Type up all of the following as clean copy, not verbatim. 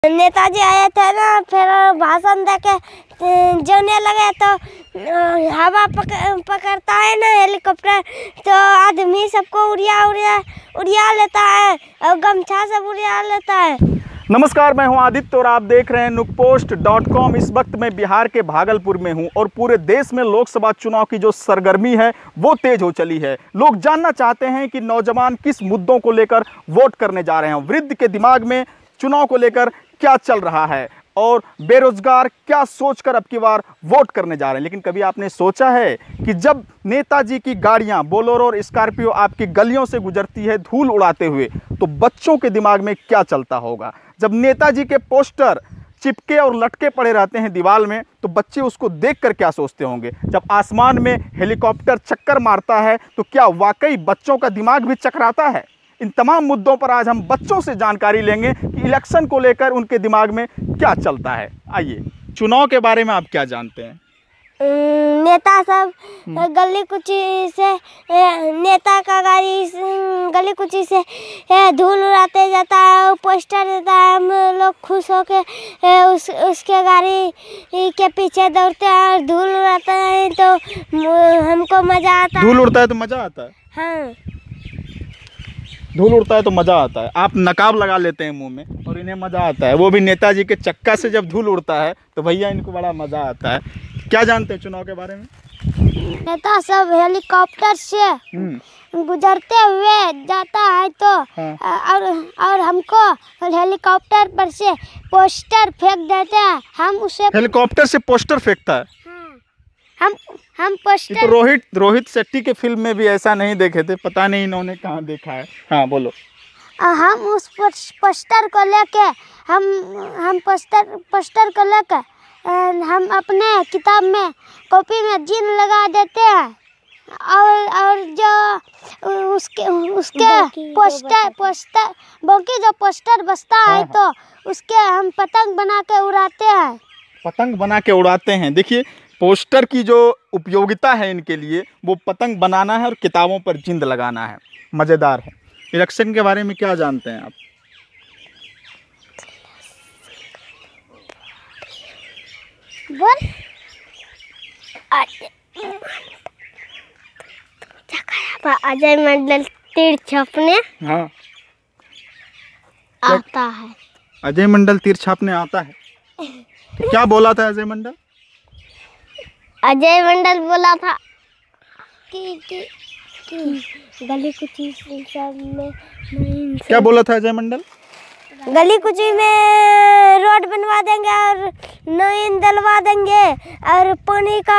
नेताजी आए थे ना, फिर भाषण देके जाने लगे तो हवा पकड़ता है ना हेलीकॉप्टर, तो आदमी सबको उड़िया लेता है और गमछा सब उड़िया लेता है। नमस्कार, मैं हूं आदित्य और आप देख रहे हैं नुकपोस्ट.com। इस वक्त मैं बिहार के भागलपुर में हूं और पूरे देश में लोकसभा चुनाव की जो सरगर्मी है वो तेज हो चली है। लोग जानना चाहते हैं कि नौजवान किस मुद्दों को लेकर वोट करने जा रहे हैं, वृद्ध के दिमाग में चुनाव को लेकर क्या चल रहा है और बेरोजगार क्या सोचकर अब की बार वोट करने जा रहे हैं। लेकिन कभी आपने सोचा है कि जब नेताजी की गाड़ियां बोलेरो और स्कॉर्पियो आपकी गलियों से गुजरती है धूल उड़ाते हुए, तो बच्चों के दिमाग में क्या चलता होगा? जब नेताजी के पोस्टर चिपके और लटके पड़े रहते हैं दीवार में, तो बच्चे उसको देखकर क्या सोचते होंगे? जब आसमान में हेलीकॉप्टर चक्कर मारता है तो क्या वाकई बच्चों का दिमाग भी चकराता है? इन तमाम मुद्दों पर आज हम बच्चों से जानकारी लेंगे कि इलेक्शन को लेकर उनके दिमाग में क्या चलता है। आइए, चुनाव के बारे में आप क्या जानते हैं? नेता सब गली कुची से नेता का गाड़ी गली कुची से धूल उड़ाते जाता है, पोस्टर देता है, हम लोग खुश होके उसके गाड़ी के पीछे दौड़ते हैं और धूल उड़ाते हैं तो हमको मज़ा आता है। धूल उड़ता है तो मज़ा आता है? हाँ, धूल उड़ता है तो मज़ा आता है। आप नकाब लगा लेते हैं मुंह में और इन्हें मज़ा आता है, वो भी नेताजी के चक्का से जब धूल उड़ता है तो भैया इनको बड़ा मज़ा आता है। क्या जानते हैं चुनाव के बारे में? नेता सब हेलीकॉप्टर से गुजरते हुए जाता है तो हाँ। और हमको हेलीकॉप्टर पर से पोस्टर फेंक देते हैं, हम उसे हेलीकॉप्टर से पोस्टर फेंकता है? हम पोस्टर तो रोहित शेट्टी के फिल्म में भी ऐसा नहीं देखे थे, पता नहीं इन्होंने कहाँ देखा है। हाँ बोलो। हम उस पोस्टर को लेके हम पोस्टर को लेके हम अपने किताब में कॉपी में जिन लगा देते हैं और जो उसके पोस्टर बाकी जो पोस्टर बचता है तो उसके हम पतंग बना के उड़ाते हैं। पतंग बना के उड़ाते हैं। देखिए, पोस्टर की जो उपयोगिता है इनके लिए वो पतंग बनाना है और किताबों पर जिंद लगाना है। मज़ेदार है। इलेक्शन के बारे में क्या जानते हैं आप? अजय मंडल तीर छापने हाँ आता है। अजय मंडल तीर छापने आता है? तो क्या बोला था अजय मंडल? अजय मंडल बोला था कि गली कुची सब में क्या बोला था अजय मंडल? गली कुची में रोड बनवा देंगे और नईन डलवा देंगे और पानी का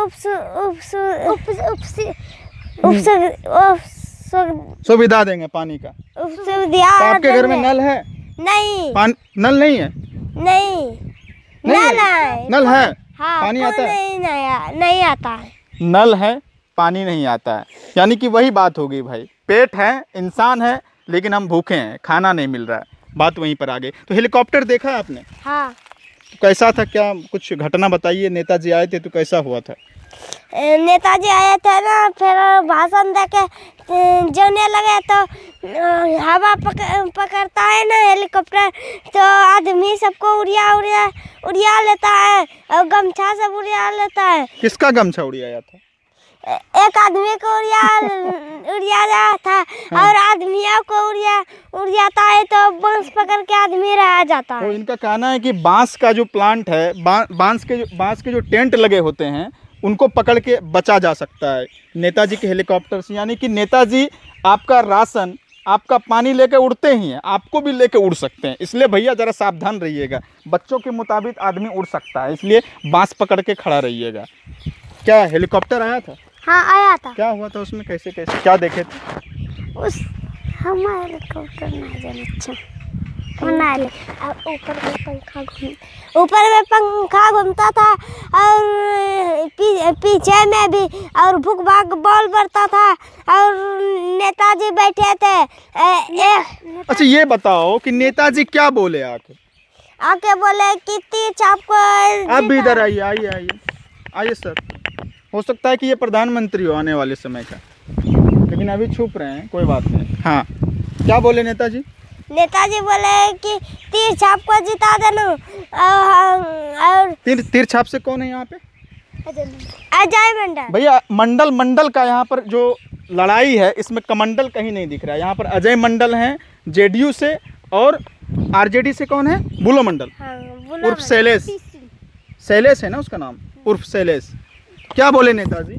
सुविधा देंगे, पानी का सुविधा। तो आपके घर में नल है? नहीं। नल नहीं है? नहीं, नल है? हाँ, पानी आता है? नहीं आता है। नल है, पानी नहीं आता है, यानी कि वही बात हो गई भाई। पेट है, इंसान है, लेकिन हम भूखे हैं, खाना नहीं मिल रहा है। बात वहीं पर आ गई। तो हेलीकॉप्टर देखा आपने? हाँ। तो कैसा था? क्या कुछ घटना बताइए। नेताजी आए थे तो कैसा हुआ था? नेताजी आए थे ना, फिर भाषण देके जाने लगे तो हवा पकड़ता है ना हेलीकॉप्टर, तो आदमी सबको उड़िया लेता है और गमछा सब उड़िया लेता है। किसका गमछा उड़ियाया था? एक आदमी को उड़िया था और आदमियों को उड़ियाता है तो बांस पकड़ के आदमी रह जाता है। तो इनका कहना है कि बांस का जो प्लांट है, बांस के जो टेंट लगे होते हैं उनको पकड़ के बचा जा सकता है नेताजी के हेलीकॉप्टर से। यानी कि नेताजी आपका राशन, आपका पानी लेके उड़ते ही हैं, आपको भी लेके उड़ सकते हैं। इसलिए भैया ज़रा सावधान रहिएगा। बच्चों के मुताबिक आदमी उड़ सकता है, इसलिए बांस पकड़ के खड़ा रहिएगा। क्या हेलीकॉप्टर आया था? हाँ, आया था। क्या हुआ था उसमें? कैसे क्या देखे थे? हमारे हेलीकॉप्टर ऊपर में पंखा घूमता था और पीछे में भी और भूख भाग बॉल बढ़ता था और नेताजी बैठे थे। अच्छा, ये बताओ कि नेताजी क्या बोले आके बोले कि तीर छाप को। आप भी इधर आइए सर। हो सकता है कि ये प्रधानमंत्री हो आने वाले समय का, लेकिन अभी छुप रहे हैं, कोई बात नहीं। हाँ, क्या बोले नेताजी? नेताजी बोले कि तीर छाप को जिता देना। और तीर छाप से कौन है यहाँ पे? अजय मंडल। भैया मंडल का यहाँ पर जो लड़ाई है इसमें कमंडल कहीं नहीं दिख रहा है। यहाँ पर अजय मंडल हैं जेडीयू से, और आरजेडी से कौन है? बुलो मंडल उर्फ शैलेश। शैलेश है ना उसका नाम, उर्फ शैलेश। क्या बोले नेताजी?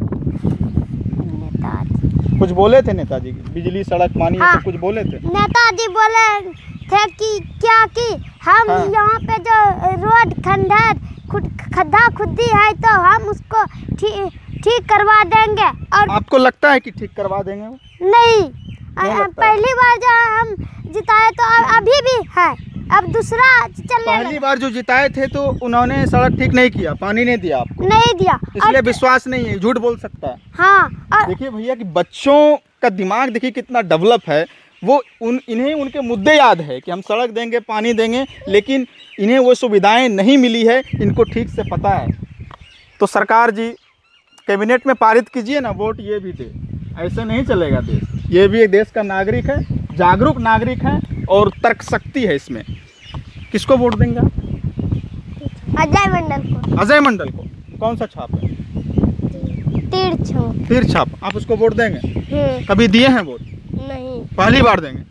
कुछ बोले थे नेताजी? बिजली, सड़क, पानी, ये सब कुछ बोले थे? नेताजी बोले थे कि क्या कि हम यहाँ पे जो रोड खड्डा खुदी है तो हम उसको ठीक करवा देंगे। और आपको लगता है कि ठीक करवा देंगे वो? नहीं, पहली बार जो हम जिताए तो अभी भी है, अब दूसरा चलने पहली बार जो जिताए थे तो उन्होंने सड़क ठीक नहीं किया, पानी नहीं दिया आपको? नहीं दिया, इसलिए विश्वास नहीं है, झूठ बोल सकता है। हाँ, और देखिए भैया कि बच्चों का दिमाग देखिए कितना डेवलप है। वो इन्हें उनके मुद्दे याद है कि हम सड़क देंगे, पानी देंगे, लेकिन इन्हें वो सुविधाएं नहीं मिली है, इनको ठीक से पता है। तो सरकार जी कैबिनेट में पारित कीजिए ना, वोट ये भी दे। ऐसे नहीं चलेगा देश। ये भी एक देश का नागरिक है, जागरूक नागरिक है और तर्क शक्ति है इसमें। किसको वोट देंगे? अजय मंडल को। अजय मंडल को। कौन सा छाप है? तीर छाप। आप उसको वोट देंगे? कभी दिए हैं वोट? नहीं, पहली बार देंगे।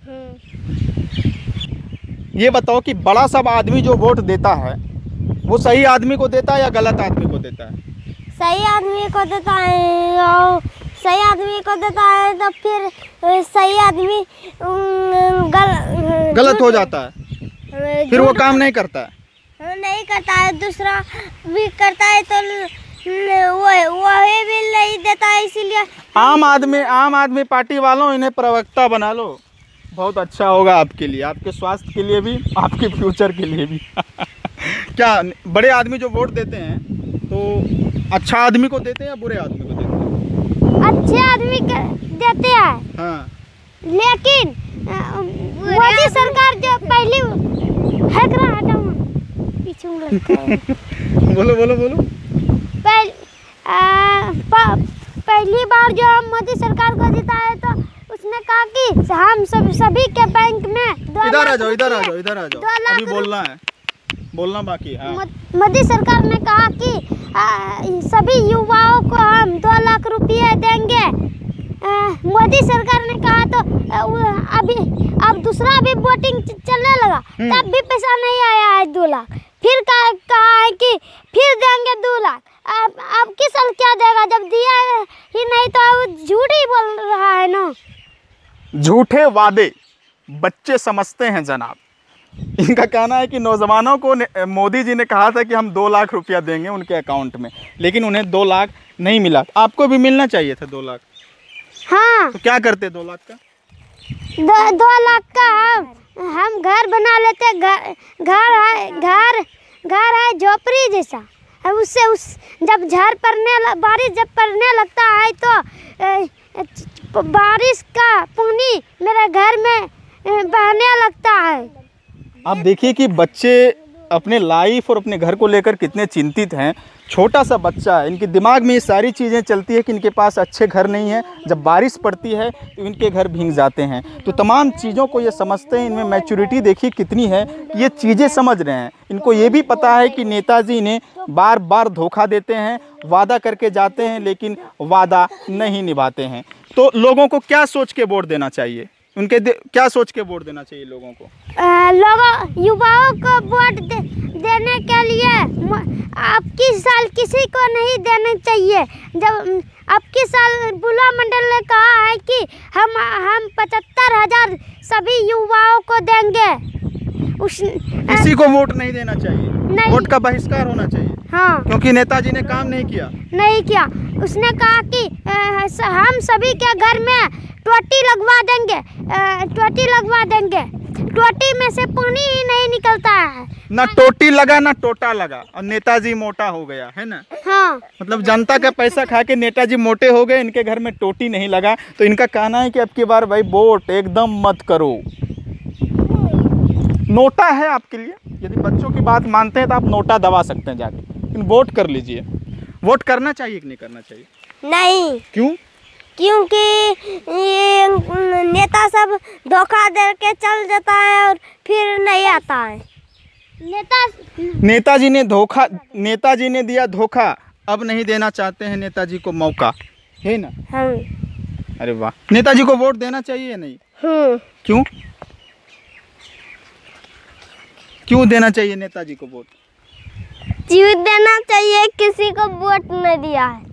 ये बताओ कि बड़ा सब आदमी जो वोट देता है वो सही आदमी को देता है या गलत आदमी को देता है? सही आदमी को देता है, और सही आदमी को देता है तो फिर सही आदमी गलत हो जाता है, फिर वो काम नहीं करता है। दूसरा भी करता है तो वो भी नहीं देता है। इसीलिए आम आदमी पार्टी वालों इन्हें प्रवक्ता बना लो, बहुत अच्छा होगा आपके लिए, आपके स्वास्थ्य के लिए भी, आपके फ्यूचर के लिए भी। क्या बड़े आदमी जो वोट देते हैं तो अच्छा आदमी को देते हैं या बुरे आदमी को देते हैं? अच्छे आदमी को देते हैं। हाँ, लेकिन मोदी सरकार जो पहली बोलो। पहली बार जो हम मोदी सरकार को जिताए तो उसने कहा कि हम सभी के बैंक में इधर आ जाओ अभी बोलना बाकी है। मोदी सरकार ने कहा कि सभी युवाओं को हम 2 लाख रुपये देंगे। मोदी सरकार ने कहा तो अब दूसरा भी वोटिंग चलने लगा, तब भी पैसा नहीं आया है 2 लाख। फिर कहा है कि फिर देंगे 2 लाख। अब किस साल क्या देगा जब दिया ही नहीं? तो अब झूठ ही बोल रहा है ना। झूठे वादे बच्चे समझते हैं जनाब। इनका कहना है कि नौजवानों को मोदी जी ने कहा था कि हम 2 लाख रुपया देंगे उनके अकाउंट में, लेकिन उन्हें 2 लाख नहीं मिला। आपको भी मिलना चाहिए था 2 लाख। हाँ, तो क्या करते 2 लाख का? 2 लाख का हम घर बना लेते। घर है झोपड़ी जैसा। अब उससे जब बारिश जब पड़ने लगता है तो बारिश का पानी मेरे घर में बहने लगता है। आप देखिए कि बच्चे अपने लाइफ और अपने घर को लेकर कितने चिंतित हैं। छोटा सा बच्चा है, इनके दिमाग में ये सारी चीज़ें चलती है कि इनके पास अच्छे घर नहीं है, जब बारिश पड़ती है तो इनके घर भीग जाते हैं। तो तमाम चीज़ों को ये समझते हैं, इनमें मैच्योरिटी देखिए कितनी है, ये चीज़ें समझ रहे हैं। इनको ये भी पता है कि नेताजी ने बार बार धोखा देते हैं, वादा करके जाते हैं लेकिन वादा नहीं निभाते हैं। तो लोगों को क्या सोच के वोट देना चाहिए? क्या सोच के वोट देना चाहिए लोगों को? युवाओं को वोट देने के लिए अब की साल किसी को नहीं देना चाहिए। जब अब की साल बुला मंडल ने कहा है कि हम 75,000 सभी युवाओं को देंगे। किसी को वोट नहीं देना चाहिए, नहीं। वोट का बहिष्कार होना चाहिए। हाँ, क्योंकि नेताजी ने काम नहीं किया। उसने कहा कि हम सभी के घर में टोटी लगवा देंगे। टोटी में से पानी ही नहीं निकलता है। ना टोटी लगा ना टोटा लगा, और नेताजी मोटा हो गया है ना। हाँ, मतलब जनता का पैसा खा के नेताजी मोटे हो गए, इनके घर में टोटी नहीं लगा। तो इनका कहना है कि अब की बार भाई वोट एकदम मत करो। नोटा है आपके लिए, यदि बच्चों की बात मानते हैं तो आप नोटा दबा सकते हैं जाके, लेकिन वोट कर लीजिए। वोट करना चाहिए कि नहीं करना चाहिए? नहीं। क्यों? क्योंकि ये नेता सब धोखा दे के चल जाता है और फिर नहीं आता है। नेताजी ने दिया धोखा, अब नहीं देना चाहते हैं नेताजी को मौका, है ना? हाँ। अरे वाह, नेताजी को वोट देना चाहिए या नहीं? क्यों देना चाहिए नेताजी को वोट? क्यों देना चाहिए? किसी को वोट नहीं दिया है।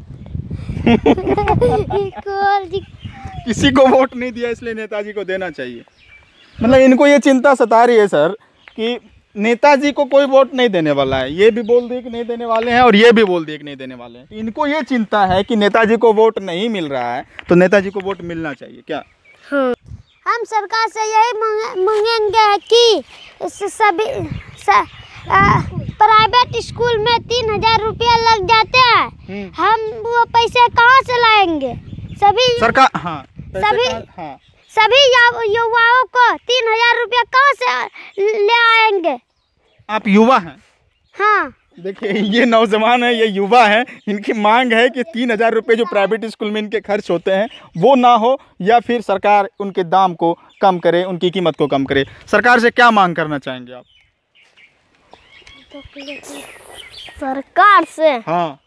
किसी को वोट नहीं दिया इसलिए नेताजी को देना चाहिए। मतलब इनको ये चिंता सता रही है सर कि नेताजी को कोई वोट नहीं देने वाला है। ये भी बोल दिए कि नहीं देने वाले हैं और ये भी बोल दिए कि नहीं देने वाले हैं। इनको ये चिंता है कि नेताजी को वोट नहीं मिल रहा है, तो नेताजी को वोट मिलना चाहिए क्या? हाँ। हम सरकार से यही मांगेंगे कि सभी प्राइवेट स्कूल में 3000 रुपया लग जाते हैं, हम वो पैसे कहाँ से लाएंगे? सभी युवाओं को 3000 रुपया कहाँ से ले आएंगे? आप युवा हैं? हाँ। देखिए ये नौजवान है, ये युवा है, इनकी मांग है कि 3000 रुपये जो प्राइवेट स्कूल में इनके खर्च होते हैं वो ना हो, या फिर सरकार उनके दाम को कम करे, उनकी कीमत को कम करे। सरकार से क्या मांग करना चाहेंगे आप? सरकार से? हाँ।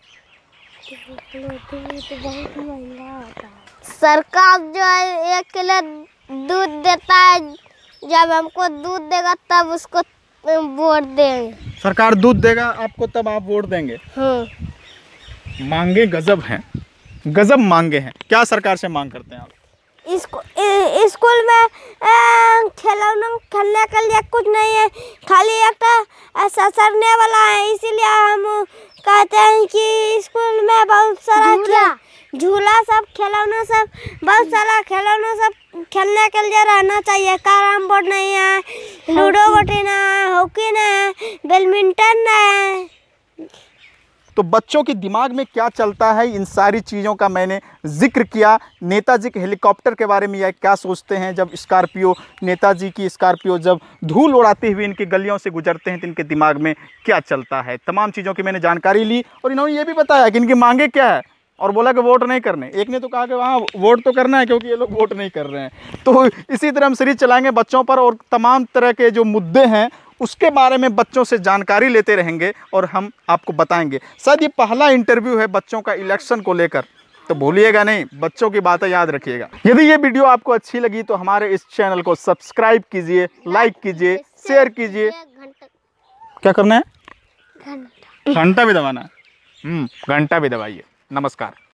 सरकार जो है 1 किलो दूध देता है, जब हमको दूध देगा तब उसको वोट देंगे। सरकार दूध देगा आपको तब आप वोट देंगे? हाँ। मांगे गजब हैं, गजब मांगे हैं। क्या सरकार से मांग करते हैं आप? स्कूल में खिलौना खेलने के लिए कुछ नहीं है, खाली एक ससरने वाला है, इसीलिए हम कहते हैं कि स्कूल में बहुत सारा झूला सब खिलौना सब बहुत सारा खिलौना सब खेलने के लिए रहना चाहिए। कैरम बोर्ड नहीं है, लूडो गोटी नहीं है, हॉकी नहीं है, बैडमिंटन नहीं है। तो बच्चों के दिमाग में क्या चलता है, इन सारी चीज़ों का मैंने जिक्र किया। नेताजी के हेलीकॉप्टर के बारे में यह क्या सोचते हैं, जब स्कॉर्पियो, नेताजी की स्कॉर्पियो जब धूल उड़ाते हुए इनकी गलियों से गुजरते हैं तो इनके दिमाग में क्या चलता है। तमाम चीज़ों की मैंने जानकारी ली और इन्होंने ये भी बताया कि इनकी मांगे क्या है, और बोला कि वोट नहीं करने। एक ने तो कहा कि वहाँ वोट तो करना है क्योंकि ये लोग वोट नहीं कर रहे हैं। तो इसी तरह हम सीरीज चलाएंगे बच्चों पर, और तमाम तरह के जो मुद्दे हैं उसके बारे में बच्चों से जानकारी लेते रहेंगे और हम आपको बताएंगे। शायद ये पहला इंटरव्यू है बच्चों का इलेक्शन को लेकर, तो भूलिएगा नहीं, बच्चों की बातें याद रखिएगा। यदि ये वीडियो आपको अच्छी लगी तो हमारे इस चैनल को सब्सक्राइब कीजिए, लाइक कीजिए, शेयर कीजिए। क्या करना है? घंटा भी दबाना है। घंटा भी दबाइए। नमस्कार।